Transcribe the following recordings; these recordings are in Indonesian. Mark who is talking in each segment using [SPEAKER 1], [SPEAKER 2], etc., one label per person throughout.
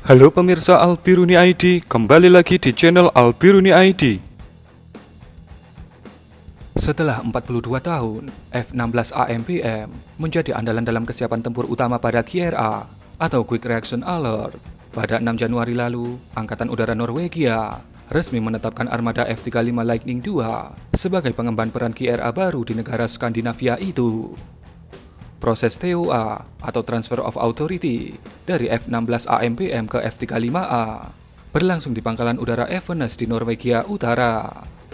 [SPEAKER 1] Halo pemirsa Albiruni ID, kembali lagi di channel Albiruni ID. Setelah 42 tahun, F-16 AMPM menjadi andalan dalam kesiapan tempur utama pada QRA atau Quick Reaction Alert. Pada 6 Januari lalu, Angkatan Udara Norwegia resmi menetapkan armada F-35 Lightning II sebagai pengemban peran QRA baru di negara Skandinavia itu. Proses TOA atau Transfer of Authority dari F-16 AMPM ke F-35A berlangsung di Pangkalan Udara Evenes di Norwegia Utara.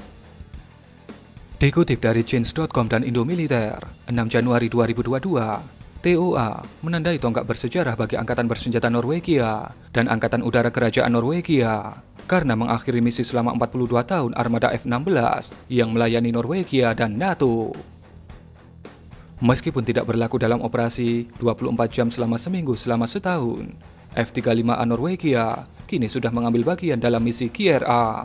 [SPEAKER 1] Dikutip dari Change.com dan Indomiliter, 6 Januari 2022, TOA menandai tonggak bersejarah bagi Angkatan Bersenjata Norwegia dan Angkatan Udara Kerajaan Norwegia karena mengakhiri misi selama 42 tahun armada F-16 yang melayani Norwegia dan NATO. Meskipun tidak berlaku dalam operasi 24 jam selama seminggu selama setahun, F-35A Norwegia kini sudah mengambil bagian dalam misi QRA.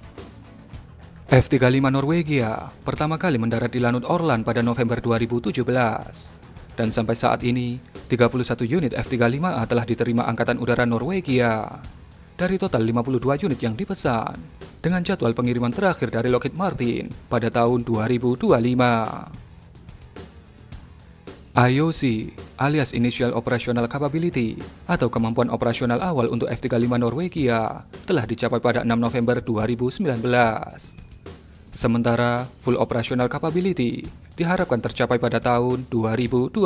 [SPEAKER 1] F-35 Norwegia pertama kali mendarat di Lanut Orland pada November 2017. Dan sampai saat ini, 31 unit F-35A telah diterima Angkatan Udara Norwegia dari total 52 unit yang dipesan, dengan jadwal pengiriman terakhir dari Lockheed Martin pada tahun 2025. IOC alias Initial Operational Capability atau kemampuan operasional awal untuk F-35 Norwegia telah dicapai pada 6 November 2019. Sementara Full Operational Capability diharapkan tercapai pada tahun 2025.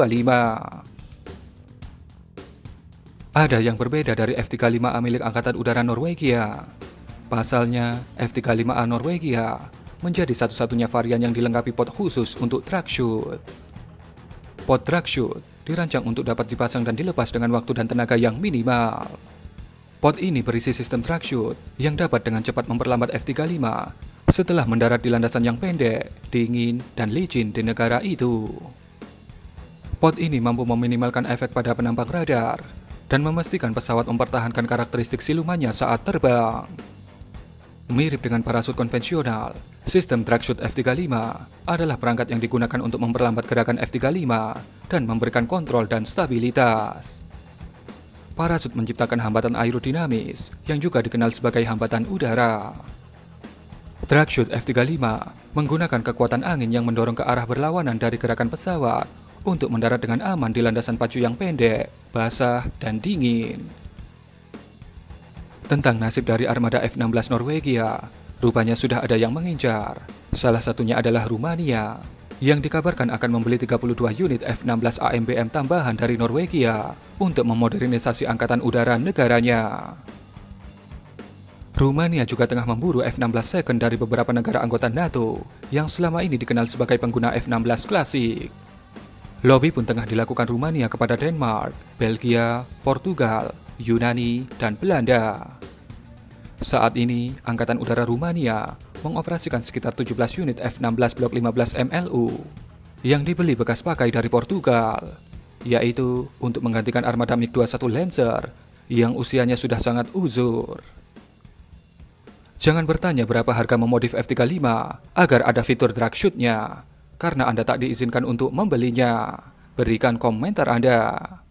[SPEAKER 1] Ada yang berbeda dari F-35A milik Angkatan Udara Norwegia. Pasalnya, F-35A Norwegia menjadi satu-satunya varian yang dilengkapi pod khusus untuk track shoot. Pod track shoot dirancang untuk dapat dipasang dan dilepas dengan waktu dan tenaga yang minimal. Pod ini berisi sistem track shoot yang dapat dengan cepat memperlambat F-35 setelah mendarat di landasan yang pendek, dingin, dan licin di negara itu. Pod ini mampu meminimalkan efek pada penambang radar dan memastikan pesawat mempertahankan karakteristik silumannya saat terbang. Mirip dengan parasut konvensional, sistem track shoot F-35 adalah perangkat yang digunakan untuk memperlambat gerakan F-35 dan memberikan kontrol dan stabilitas. Parasut menciptakan hambatan aerodinamis yang juga dikenal sebagai hambatan udara. Track shoot F-35 menggunakan kekuatan angin yang mendorong ke arah berlawanan dari gerakan pesawat untuk mendarat dengan aman di landasan pacu yang pendek, basah, dan dingin. Tentang nasib dari armada F-16 Norwegia, rupanya sudah ada yang mengincar. Salah satunya adalah Rumania, yang dikabarkan akan membeli 32 unit F-16 AMBM tambahan dari Norwegia untuk memodernisasi angkatan udara negaranya. Rumania juga tengah memburu F-16 second dari beberapa negara anggota NATO yang selama ini dikenal sebagai pengguna F-16 klasik. Lobby pun tengah dilakukan Rumania kepada Denmark, Belgia, Portugal, Yunani, dan Belanda. Saat ini, Angkatan Udara Rumania mengoperasikan sekitar 17 unit F-16 Block 15 MLU yang dibeli bekas pakai dari Portugal, yaitu untuk menggantikan armada MiG-21 Lancer yang usianya sudah sangat uzur. Jangan bertanya berapa harga memodif F-35 agar ada fitur drag shoot-nya, karena Anda tak diizinkan untuk membelinya. Berikan komentar Anda.